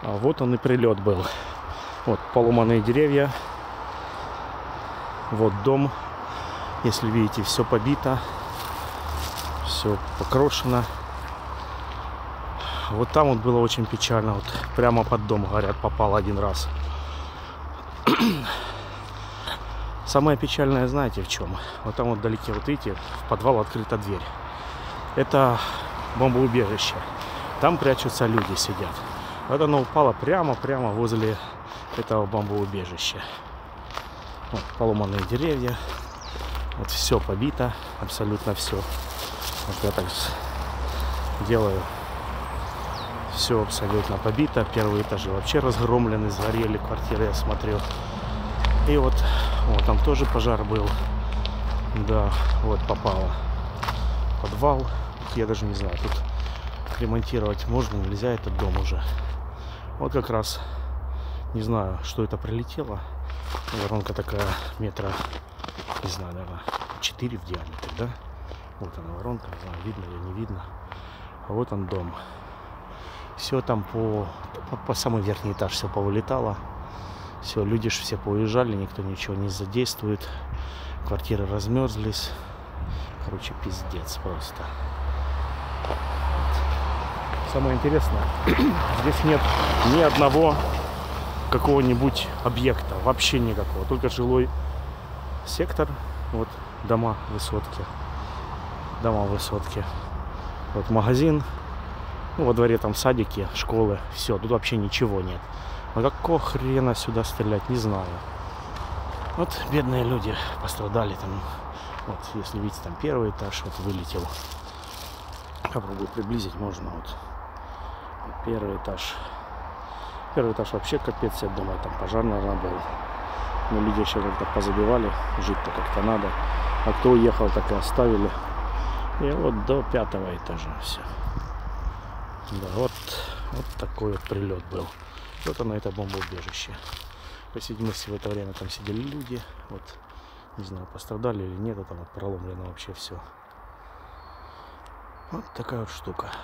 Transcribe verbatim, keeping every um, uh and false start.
А вот он и прилет был. Вот поломанные деревья. Вот дом. Если видите, все побито. Все покрошено. Вот там вот было очень печально. Вот прямо под дом, говорят, попал один раз. Самое печальное, знаете, в чем? Вот там вот вдалеке, вот видите, в подвал открыта дверь. Это бомбоубежище. Там прячутся люди, сидят. Вот оно упало прямо-прямо возле этого бомбоубежища. Вот поломанные деревья. Вот все побито, абсолютно все. Вот я так делаю. Все абсолютно побито. Первые этажи вообще разгромлены, сгорели квартиры, я смотрю. И вот, вот там тоже пожар был. Да, вот попало. Подвал. Я даже не знаю, тут ремонтировать можно, нельзя этот дом уже. Вот как раз, не знаю, что это прилетело. Воронка такая метра, не знаю, наверное, четыре в диаметре, да? Вот она воронка, не знаю, видно или не видно. А вот он дом. Все там по, по, по самый верхний этаж все повылетало. Все, люди ж все поуезжали, никто ничего не задействует. Квартиры размерзлись. Короче, пиздец просто. Самое интересное, здесь нет ни одного какого-нибудь объекта, вообще никакого. Только жилой сектор, вот дома высотки, дома высотки. Вот магазин, ну, во дворе там садики, школы, все, тут вообще ничего нет. А какого хрена сюда стрелять, не знаю. Вот бедные люди пострадали там. Вот, если видите, там первый этаж вот вылетел. Попробую приблизить, можно вот. Первый этаж. Первый этаж вообще капец, я думаю, там пожар, наверное, был. Но люди еще как-то позабивали, жить-то как-то надо. А кто уехал, так и оставили. И вот до пятого этажа все. Да, вот, вот такой вот прилет был. Вот оно, это бомбоубежище. По всей видимости, в это время там сидели люди. Вот, не знаю, пострадали или нет, а там вот проломлено вообще все. Вот такая вот штука.